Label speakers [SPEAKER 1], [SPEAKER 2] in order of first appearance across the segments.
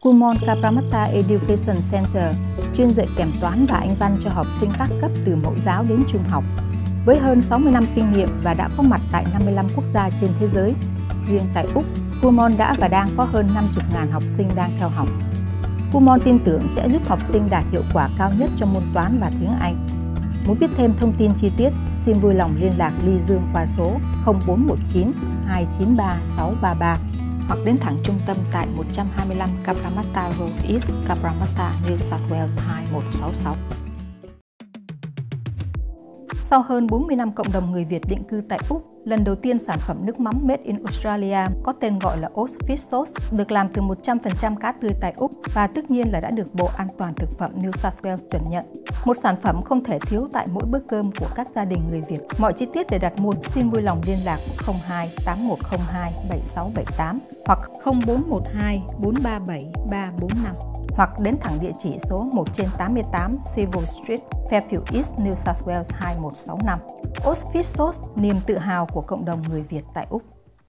[SPEAKER 1] Kumon Cabramatta Education Center chuyên dạy kèm toán và Anh văn cho học sinh các cấp từ mẫu giáo đến trung học. Với hơn 60 năm kinh nghiệm và đã có mặt tại 55 quốc gia trên thế giới, riêng tại Úc, Kumon đã và đang có hơn 50.000 học sinh đang theo học. Kumon tin tưởng sẽ giúp học sinh đạt hiệu quả cao nhất trong môn toán và tiếng Anh. Muốn biết thêm thông tin chi tiết, xin vui lòng liên lạc Ly Dương qua số 0419 293 633 hoặc đến thẳng trung tâm tại 125 Cabramatta Road East, Cabramatta, New South Wales 2166. Sau hơn 40 năm cộng đồng người Việt định cư tại Úc, lần đầu tiên sản phẩm nước mắm Made in Australia có tên gọi là Oz Fish Sauce được làm từ 100% cá tươi tại Úc và tất nhiên là đã được Bộ An toàn Thực phẩm New South Wales chuẩn nhận. Một sản phẩm không thể thiếu tại mỗi bữa cơm của các gia đình người Việt. Mọi chi tiết để đặt mua xin vui lòng liên lạc 02 8102 7678 hoặc 0412 437 345 hoặc đến thẳng địa chỉ số 1/88 Civil Street, Fairfield East, New South Wales 2165. Oz Fish Sauce, niềm tự hào của cộng đồng người Việt tại Úc.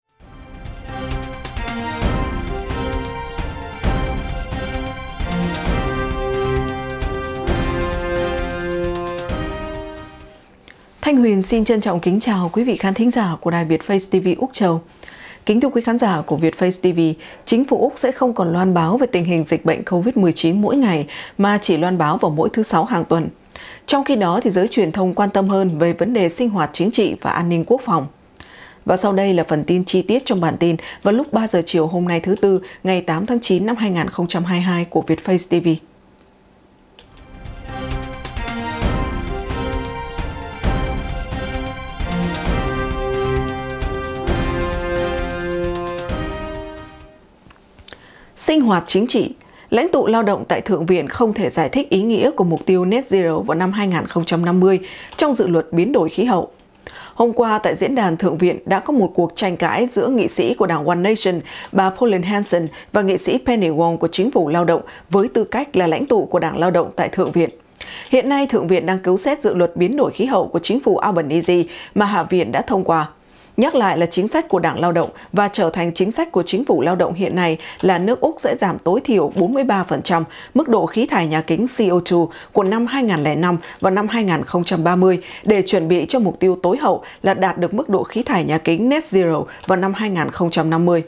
[SPEAKER 2] Thanh Huyền xin trân trọng kính chào quý vị khán thính giả của Đài Việt Face TV Úc Châu. Kính thưa quý khán giả của Việt Face TV, chính phủ Úc sẽ không còn loan báo về tình hình dịch bệnh COVID-19 mỗi ngày mà chỉ loan báo vào mỗi thứ Sáu hàng tuần. Trong khi đó, thì giới truyền thông quan tâm hơn về vấn đề sinh hoạt chính trị và an ninh quốc phòng. Và sau đây là phần tin chi tiết trong bản tin vào lúc 3 giờ chiều hôm nay thứ Tư, ngày 8 tháng 9 năm 2022 của Việt Face TV. Sinh hoạt chính trị. Lãnh tụ lao động tại Thượng viện không thể giải thích ý nghĩa của mục tiêu Net Zero vào năm 2050 trong dự luật biến đổi khí hậu. Hôm qua tại diễn đàn Thượng viện đã có một cuộc tranh cãi giữa nghị sĩ của đảng One Nation, bà Pauline Hanson và nghị sĩ Penny Wong của chính phủ lao động với tư cách là lãnh tụ của đảng lao động tại Thượng viện. Hiện nay Thượng viện đang cứu xét dự luật biến đổi khí hậu của chính phủ Albanese mà Hạ viện đã thông qua. Nhắc lại là chính sách của Đảng Lao động và trở thành chính sách của chính phủ lao động hiện nay là nước Úc sẽ giảm tối thiểu 43% mức độ khí thải nhà kính CO2 của năm 2005 và năm 2030 để chuẩn bị cho mục tiêu tối hậu là đạt được mức độ khí thải nhà kính Net Zero vào năm 2050.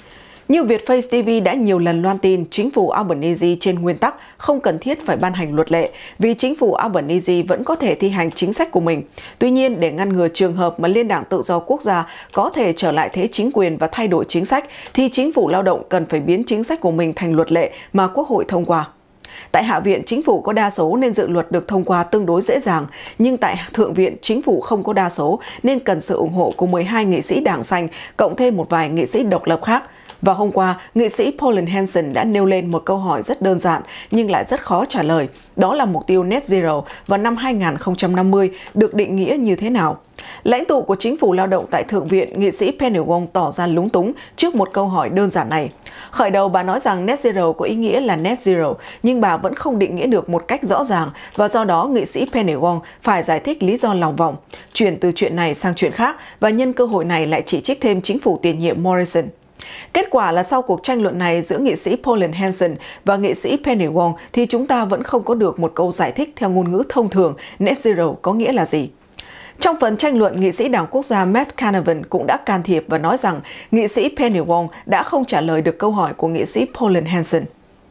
[SPEAKER 2] Như Việt Face TV đã nhiều lần loan tin, chính phủ Albanese trên nguyên tắc không cần thiết phải ban hành luật lệ vì chính phủ Albanese vẫn có thể thi hành chính sách của mình. Tuy nhiên, để ngăn ngừa trường hợp mà Liên đảng Tự do Quốc gia có thể trở lại thế chính quyền và thay đổi chính sách, thì chính phủ lao động cần phải biến chính sách của mình thành luật lệ mà Quốc hội thông qua. Tại Hạ viện, chính phủ có đa số nên dự luật được thông qua tương đối dễ dàng, nhưng tại Thượng viện, chính phủ không có đa số nên cần sự ủng hộ của 12 nghị sĩ Đảng Xanh, cộng thêm một vài nghị sĩ độc lập khác. Và hôm qua, nghị sĩ Pauline Hanson đã nêu lên một câu hỏi rất đơn giản nhưng lại rất khó trả lời. Đó là mục tiêu Net Zero vào năm 2050 được định nghĩa như thế nào? Lãnh tụ của chính phủ lao động tại Thượng viện, nghị sĩ Penny Wong tỏ ra lúng túng trước một câu hỏi đơn giản này. Khởi đầu bà nói rằng Net Zero có ý nghĩa là Net Zero, nhưng bà vẫn không định nghĩa được một cách rõ ràng và do đó nghị sĩ Penny Wong phải giải thích lý do lòng vòng, chuyển từ chuyện này sang chuyện khác và nhân cơ hội này lại chỉ trích thêm chính phủ tiền nhiệm Morrison. Kết quả là sau cuộc tranh luận này giữa nghị sĩ Pauline Hanson và nghị sĩ Penny Wong thì chúng ta vẫn không có được một câu giải thích theo ngôn ngữ thông thường Net Zero có nghĩa là gì. Trong phần tranh luận, nghị sĩ Đảng Quốc gia Matt Canavan cũng đã can thiệp và nói rằng nghị sĩ Penny Wong đã không trả lời được câu hỏi của nghị sĩ Pauline Hanson.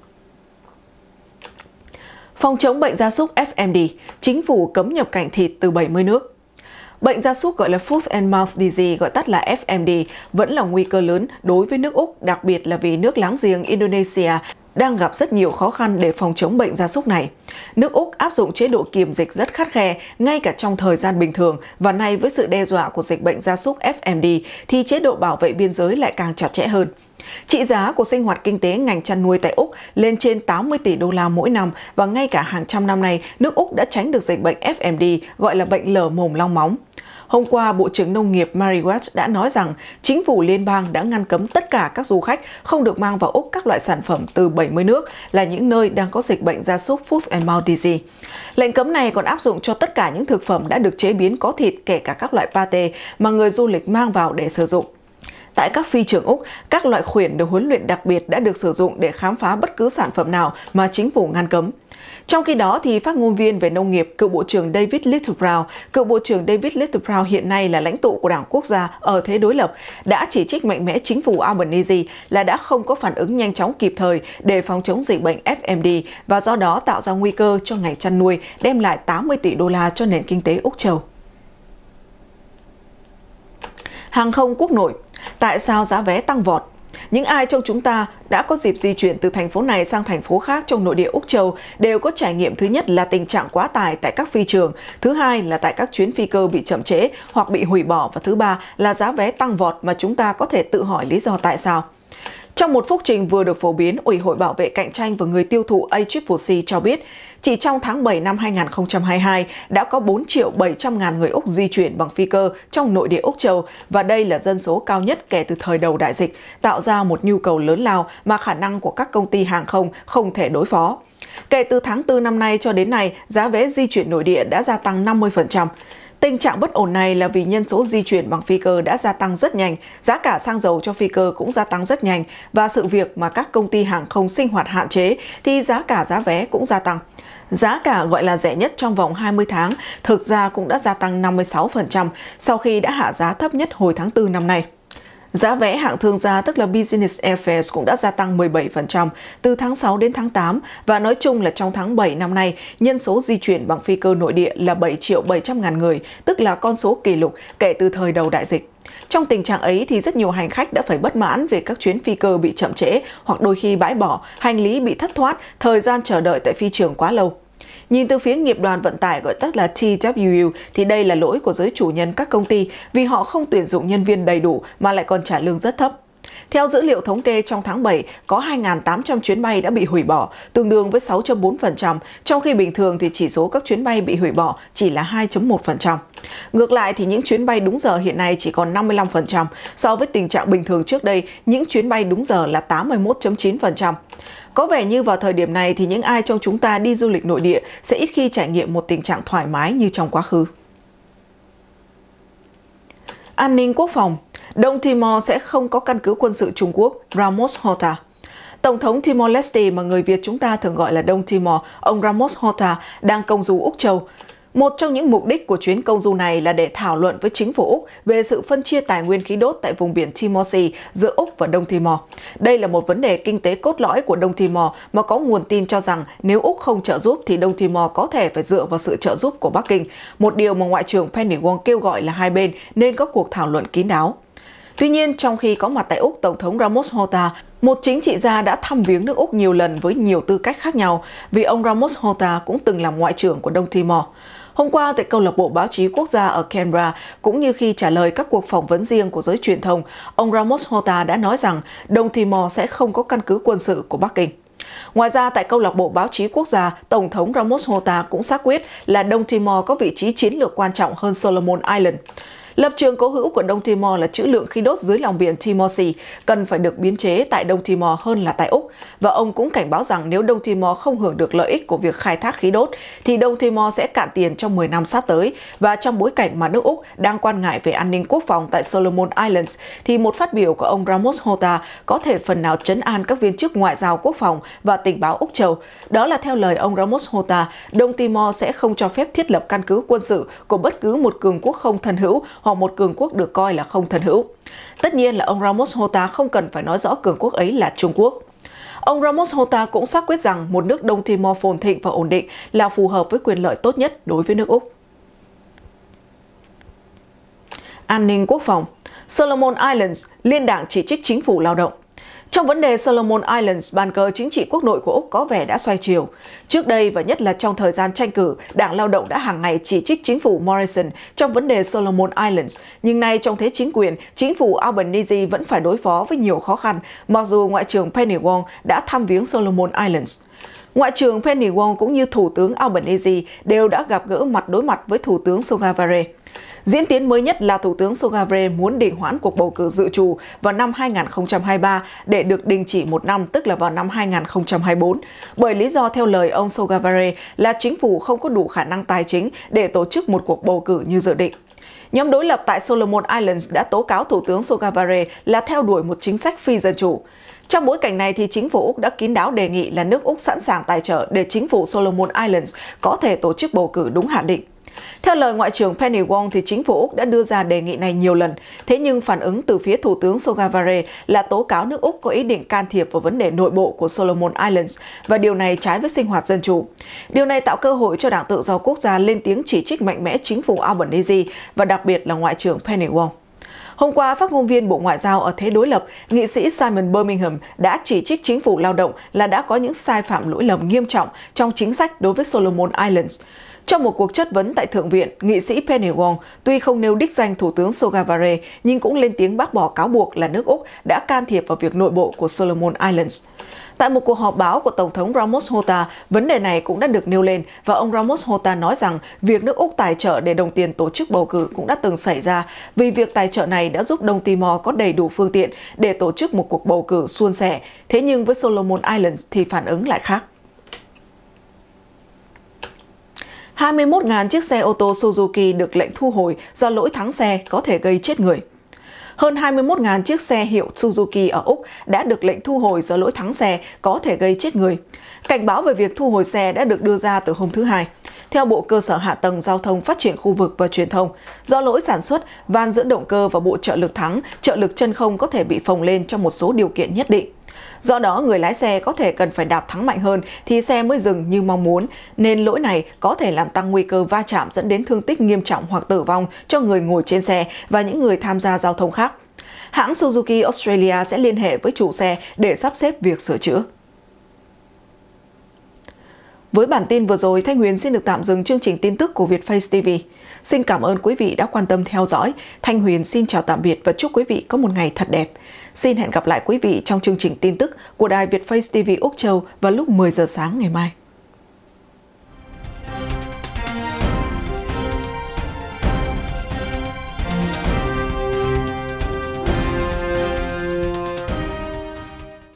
[SPEAKER 2] Phòng chống bệnh gia súc FMD, chính phủ cấm nhập cảnh thịt từ 70 nước. Bệnh gia súc gọi là Foot and Mouth Disease, gọi tắt là FMD, vẫn là nguy cơ lớn đối với nước Úc, đặc biệt là vì nước láng giềng Indonesia đang gặp rất nhiều khó khăn để phòng chống bệnh gia súc này. Nước Úc áp dụng chế độ kiểm dịch rất khắt khe ngay cả trong thời gian bình thường và nay với sự đe dọa của dịch bệnh gia súc FMD thì chế độ bảo vệ biên giới lại càng chặt chẽ hơn. Trị giá của sinh hoạt kinh tế ngành chăn nuôi tại Úc lên trên 80 tỷ đô la mỗi năm và ngay cả hàng trăm năm nay, nước Úc đã tránh được dịch bệnh FMD gọi là bệnh lở mồm long móng. Hôm qua, Bộ trưởng Nông nghiệp Mary Watt đã nói rằng chính phủ liên bang đã ngăn cấm tất cả các du khách không được mang vào Úc các loại sản phẩm từ 70 nước là những nơi đang có dịch bệnh gia súc Foot and Mouth Disease. Lệnh cấm này còn áp dụng cho tất cả những thực phẩm đã được chế biến có thịt, kể cả các loại pate mà người du lịch mang vào để sử dụng. Tại các phi trường Úc, các loại khuyển được huấn luyện đặc biệt đã được sử dụng để khám phá bất cứ sản phẩm nào mà chính phủ ngăn cấm. Trong khi đó, thì phát ngôn viên về nông nghiệp, cựu Bộ trưởng David Littleproud hiện nay là lãnh tụ của Đảng Quốc gia ở thế đối lập, đã chỉ trích mạnh mẽ chính phủ Albanese là đã không có phản ứng nhanh chóng kịp thời để phòng chống dịch bệnh FMD và do đó tạo ra nguy cơ cho ngành chăn nuôi, đem lại 80 tỷ đô la cho nền kinh tế Úc Châu. Hàng không quốc nội, tại sao giá vé tăng vọt? Những ai trong chúng ta đã có dịp di chuyển từ thành phố này sang thành phố khác trong nội địa Úc Châu đều có trải nghiệm thứ nhất là tình trạng quá tải tại các phi trường, thứ hai là tại các chuyến phi cơ bị chậm trễ hoặc bị hủy bỏ và thứ ba là giá vé tăng vọt mà chúng ta có thể tự hỏi lý do tại sao. Trong một phúc trình vừa được phổ biến, Ủy hội Bảo vệ Cạnh tranh và Người tiêu thụ ACCC cho biết, chỉ trong tháng 7 năm 2022 đã có 4.700.000 người Úc di chuyển bằng phi cơ trong nội địa Úc Châu và đây là dân số cao nhất kể từ thời đầu đại dịch, tạo ra một nhu cầu lớn lao mà khả năng của các công ty hàng không không thể đối phó. Kể từ tháng 4 năm nay cho đến nay, giá vé di chuyển nội địa đã gia tăng 50%. Tình trạng bất ổn này là vì nhân số di chuyển bằng phi cơ đã gia tăng rất nhanh, giá cả xăng dầu cho phi cơ cũng gia tăng rất nhanh và sự việc mà các công ty hàng không sinh hoạt hạn chế thì giá vé cũng gia tăng. Giá cả gọi là rẻ nhất trong vòng 20 tháng thực ra cũng đã gia tăng 56% sau khi đã hạ giá thấp nhất hồi tháng 4 năm nay. Giá vé hạng thương gia tức là Business Airfares cũng đã gia tăng 17% từ tháng 6 đến tháng 8 và nói chung là trong tháng 7 năm nay, nhân số di chuyển bằng phi cơ nội địa là 7.700.000 người, tức là con số kỷ lục kể từ thời đầu đại dịch. Trong tình trạng ấy thì rất nhiều hành khách đã phải bất mãn về các chuyến phi cơ bị chậm trễ hoặc đôi khi bãi bỏ, hành lý bị thất thoát, thời gian chờ đợi tại phi trường quá lâu. Nhìn từ phía nghiệp đoàn vận tải gọi tắt là TWU thì đây là lỗi của giới chủ nhân các công ty vì họ không tuyển dụng nhân viên đầy đủ mà lại còn trả lương rất thấp. Theo dữ liệu thống kê trong tháng 7, có 2.800 chuyến bay đã bị hủy bỏ, tương đương với 6.4%, trong khi bình thường thì chỉ số các chuyến bay bị hủy bỏ chỉ là 2.1%. Ngược lại thì những chuyến bay đúng giờ hiện nay chỉ còn 55%, so với tình trạng bình thường trước đây, những chuyến bay đúng giờ là 81.9%. Có vẻ như vào thời điểm này thì những ai trong chúng ta đi du lịch nội địa sẽ ít khi trải nghiệm một tình trạng thoải mái như trong quá khứ. An ninh quốc phòng, Đông Timor sẽ không có căn cứ quân sự Trung Quốc, Ramos Horta. Tổng thống Timor-Leste mà người Việt chúng ta thường gọi là Đông Timor, ông Ramos Horta đang công du Úc Châu. Một trong những mục đích của chuyến công du này là để thảo luận với chính phủ Úc về sự phân chia tài nguyên khí đốt tại vùng biển Timor Sea giữa Úc và Đông Timor. Đây là một vấn đề kinh tế cốt lõi của Đông Timor mà có nguồn tin cho rằng nếu Úc không trợ giúp thì Đông Timor có thể phải dựa vào sự trợ giúp của Bắc Kinh, một điều mà Ngoại trưởng Penny Wong kêu gọi là hai bên nên có cuộc thảo luận kín đáo. Tuy nhiên, trong khi có mặt tại Úc, Tổng thống Ramos Horta, một chính trị gia đã thăm viếng nước Úc nhiều lần với nhiều tư cách khác nhau vì ông Ramos Horta cũng từng làm ngoại trưởng của Đông Timor. Hôm qua tại câu lạc bộ báo chí quốc gia ở Canberra, cũng như khi trả lời các cuộc phỏng vấn riêng của giới truyền thông, ông Ramos Horta đã nói rằng Đông Timor sẽ không có căn cứ quân sự của Bắc Kinh. Ngoài ra, tại câu lạc bộ báo chí quốc gia, Tổng thống Ramos Horta cũng xác quyết là Đông Timor có vị trí chiến lược quan trọng hơn Solomon Islands. Lập trường cố hữu của Đông Timor là trữ lượng khí đốt dưới lòng biển Timor Sea cần phải được biến chế tại Đông Timor hơn là tại Úc. Và ông cũng cảnh báo rằng nếu Đông Timor không hưởng được lợi ích của việc khai thác khí đốt, thì Đông Timor sẽ cạn tiền trong 10 năm sắp tới. Và trong bối cảnh mà nước Úc đang quan ngại về an ninh quốc phòng tại Solomon Islands, thì một phát biểu của ông Ramos Horta có thể phần nào trấn an các viên chức ngoại giao quốc phòng và tình báo Úc Châu. Đó là theo lời ông Ramos Horta, Đông Timor sẽ không cho phép thiết lập căn cứ quân sự của bất cứ một cường quốc không thân hữu hoặc một cường quốc được coi là không thân hữu. Tất nhiên là ông Ramos Horta không cần phải nói rõ cường quốc ấy là Trung Quốc. Ông Ramos Horta cũng xác quyết rằng một nước Đông Timor phồn thịnh và ổn định là phù hợp với quyền lợi tốt nhất đối với nước Úc. An ninh quốc phòng, Solomon Islands, liên đảng chỉ trích chính phủ lao động. Trong vấn đề Solomon Islands, bàn cờ chính trị quốc nội của Úc có vẻ đã xoay chiều. Trước đây và nhất là trong thời gian tranh cử, Đảng Lao động đã hàng ngày chỉ trích chính phủ Morrison trong vấn đề Solomon Islands. Nhưng nay trong thế chính quyền, chính phủ Albanese vẫn phải đối phó với nhiều khó khăn, mặc dù Ngoại trưởng Penny Wong đã thăm viếng Solomon Islands. Ngoại trưởng Penny Wong cũng như Thủ tướng Albanese đều đã gặp gỡ mặt đối mặt với Thủ tướng Sogavare. Diễn tiến mới nhất là Thủ tướng Sogavare muốn đình hoãn cuộc bầu cử dự trù vào năm 2023 để được đình chỉ một năm, tức là vào năm 2024, bởi lý do theo lời ông Sogavare là chính phủ không có đủ khả năng tài chính để tổ chức một cuộc bầu cử như dự định. Nhóm đối lập tại Solomon Islands đã tố cáo Thủ tướng Sogavare là theo đuổi một chính sách phi dân chủ. Trong bối cảnh này, thì chính phủ Úc đã kín đáo đề nghị là nước Úc sẵn sàng tài trợ để chính phủ Solomon Islands có thể tổ chức bầu cử đúng hạn định. Theo lời Ngoại trưởng Penny Wong, thì chính phủ Úc đã đưa ra đề nghị này nhiều lần, thế nhưng phản ứng từ phía Thủ tướng Sogavare là tố cáo nước Úc có ý định can thiệp vào vấn đề nội bộ của Solomon Islands, và điều này trái với sinh hoạt dân chủ. Điều này tạo cơ hội cho Đảng Tự do Quốc gia lên tiếng chỉ trích mạnh mẽ chính phủ Albanese và đặc biệt là Ngoại trưởng Penny Wong. Hôm qua, phát ngôn viên Bộ Ngoại giao ở thế đối lập, nghị sĩ Simon Birmingham đã chỉ trích chính phủ lao động là đã có những sai phạm lỗi lầm nghiêm trọng trong chính sách đối với Solomon Islands. Trong một cuộc chất vấn tại Thượng viện, nghị sĩ Penny Wong tuy không nêu đích danh Thủ tướng Sogavare nhưng cũng lên tiếng bác bỏ cáo buộc là nước Úc đã can thiệp vào việc nội bộ của Solomon Islands. Tại một cuộc họp báo của Tổng thống Ramos Horta, vấn đề này cũng đã được nêu lên và ông Ramos Horta nói rằng việc nước Úc tài trợ để đồng tiền tổ chức bầu cử cũng đã từng xảy ra, vì việc tài trợ này đã giúp Đông Timor có đầy đủ phương tiện để tổ chức một cuộc bầu cử suôn sẻ. Thế nhưng với Solomon Islands thì phản ứng lại khác. 21.000 chiếc xe ô tô Suzuki được lệnh thu hồi do lỗi thắng xe có thể gây chết người. Hơn 21.000 chiếc xe hiệu Suzuki ở Úc đã được lệnh thu hồi do lỗi thắng xe có thể gây chết người. Cảnh báo về việc thu hồi xe đã được đưa ra từ hôm thứ Hai. Theo Bộ Cơ sở Hạ tầng Giao thông Phát triển Khu vực và Truyền thông, do lỗi sản xuất, van dẫn động cơ và bộ trợ lực thắng, trợ lực chân không có thể bị phồng lên trong một số điều kiện nhất định. Do đó, người lái xe có thể cần phải đạp thắng mạnh hơn thì xe mới dừng như mong muốn, nên lỗi này có thể làm tăng nguy cơ va chạm dẫn đến thương tích nghiêm trọng hoặc tử vong cho người ngồi trên xe và những người tham gia giao thông khác. Hãng Suzuki Australia sẽ liên hệ với chủ xe để sắp xếp việc sửa chữa. Với bản tin vừa rồi, Thanh Huyền xin được tạm dừng chương trình tin tức của Vietface TV. Xin cảm ơn quý vị đã quan tâm theo dõi. Thanh Huyền xin chào tạm biệt và chúc quý vị có một ngày thật đẹp. Xin hẹn gặp lại quý vị trong chương trình tin tức của đài Vietface TV Úc Châu vào lúc 10 giờ sáng ngày mai.